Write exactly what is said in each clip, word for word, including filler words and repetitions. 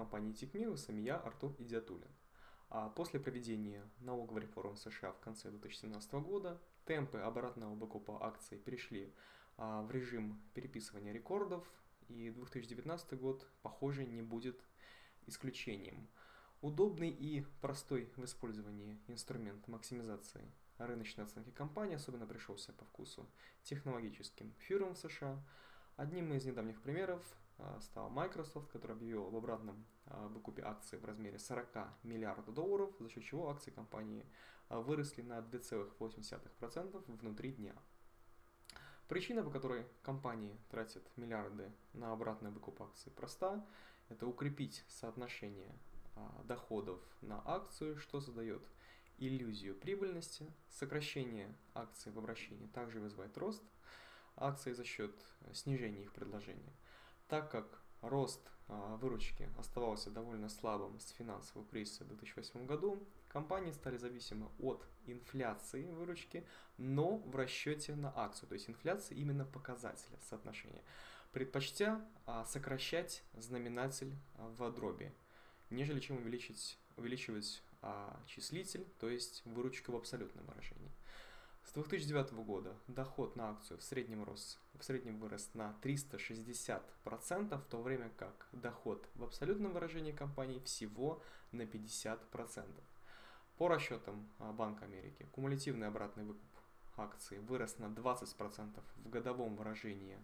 компании Тикмирусом я, Артур Идиатуллин. А после проведения налоговой реформы США в конце две тысячи семнадцатого года темпы обратного выкупа акций перешли а, в режим переписывания рекордов, и две тысячи девятнадцатый год, похоже, не будет исключением. Удобный и простой в использовании инструмент максимизации рыночной оценки компании особенно пришелся по вкусу технологическим фирмам в США. Одним из недавних примеров стал Microsoft, который объявил об обратном выкупе акций в размере сорока миллиардов долларов, за счет чего акции компании выросли на две целых восемь десятых процента внутри дня. Причина, по которой компании тратят миллиарды на обратный выкуп акций, проста. Это укрепить соотношение доходов на акцию, что создает иллюзию прибыльности. Сокращение акций в обращении также вызывает рост акций за счет снижения их предложения. Так как рост а, выручки оставался довольно слабым с финансового кризиса в две тысячи восьмом году, компании стали зависимы от инфляции выручки, но в расчете на акцию, то есть инфляция именно показателя соотношения, предпочтя а, сокращать знаменатель а, в дроби, нежели чем увеличить, увеличивать а, числитель, то есть выручку в абсолютном выражении. С две тысячи девятого года доход на акцию в среднем, рос, в среднем вырос на триста шестьдесят процентов, в то время как доход в абсолютном выражении компании всего на пятьдесят процентов. По расчетам Банка Америки, кумулятивный обратный выкуп акций вырос на двадцать процентов в годовом выражении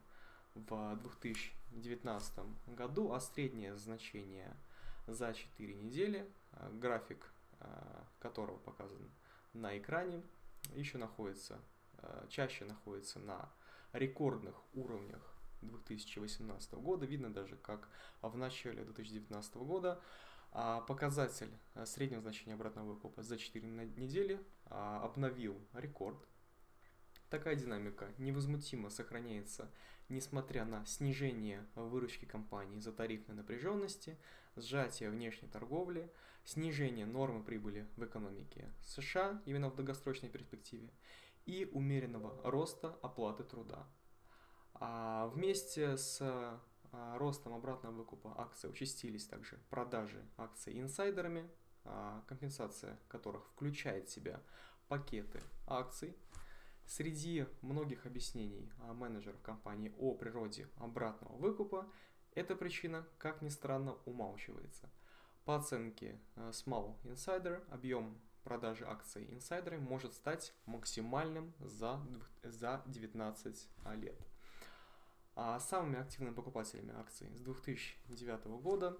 в две тысячи девятнадцатом году, а среднее значение за четыре недели, график которого показан на экране, еще находится, чаще находится на рекордных уровнях две тысячи восемнадцатого года. Видно даже, как в начале две тысячи девятнадцатого года показатель среднего значения обратного выкупа за четыре недели обновил рекорд. Такая динамика невозмутимо сохраняется, несмотря на снижение выручки компании из-за тарифной напряженности, сжатие внешней торговли, снижение нормы прибыли в экономике США именно в долгосрочной перспективе и умеренного роста оплаты труда. А вместе с ростом обратного выкупа акций участились также продажи акций инсайдерами, компенсация которых включает в себя пакеты акций. Среди многих объяснений менеджеров компании о природе обратного выкупа эта причина, как ни странно, умалчивается. По оценке Small Insider, объем продажи акций инсайдерами может стать максимальным за, за девятнадцать лет. А самыми активными покупателями акций с две тысячи девятого года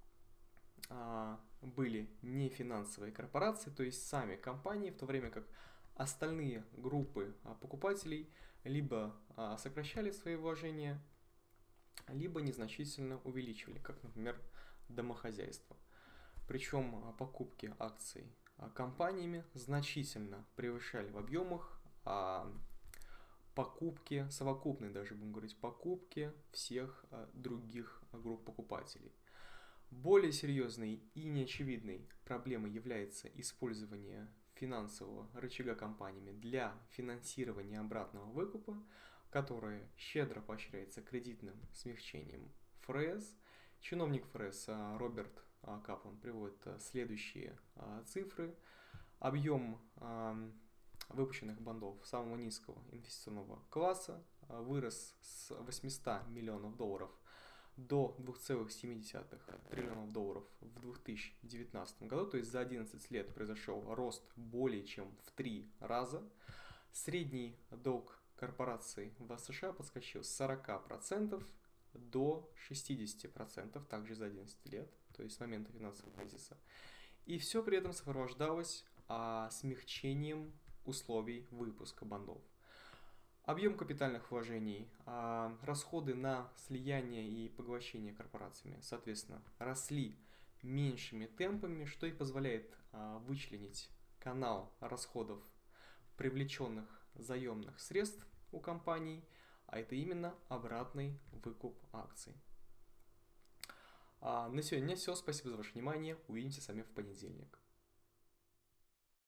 были не финансовые корпорации, то есть сами компании, в то время как остальные группы покупателей либо сокращали свои вложения, либо незначительно увеличивали, как, например, домохозяйство. Причем покупки акций компаниями значительно превышали в объемах покупки, совокупные даже, будем говорить, покупки всех других групп покупателей. Более серьезной и неочевидной проблемой является использование финансового рычага компаниями для финансирования обратного выкупа, которое щедро поощряется кредитным смягчением ФРС. Чиновник ФРС Роберт Каплан приводит следующие цифры. Объем выпущенных бондов самого низкого инвестиционного класса вырос с восьмисот миллионов долларов до двух целых семи десятых триллионов долларов в две тысячи девятнадцатом году, то есть за одиннадцать лет произошел рост более чем в три раза. Средний долг корпораций в США подскочил с сорока процентов до шестидесяти процентов также за одиннадцать лет, то есть с момента финансового кризиса. И все при этом сопровождалось а, смягчением условий выпуска бондов. Объем капитальных вложений, а, расходы на слияние и поглощение корпорациями, соответственно, росли меньшими темпами, что и позволяет а, вычленить канал расходов привлеченных заемных средств у компаний, а это именно обратный выкуп акций. А, на сегодня все. Спасибо за ваше внимание. Увидимся с вами в понедельник.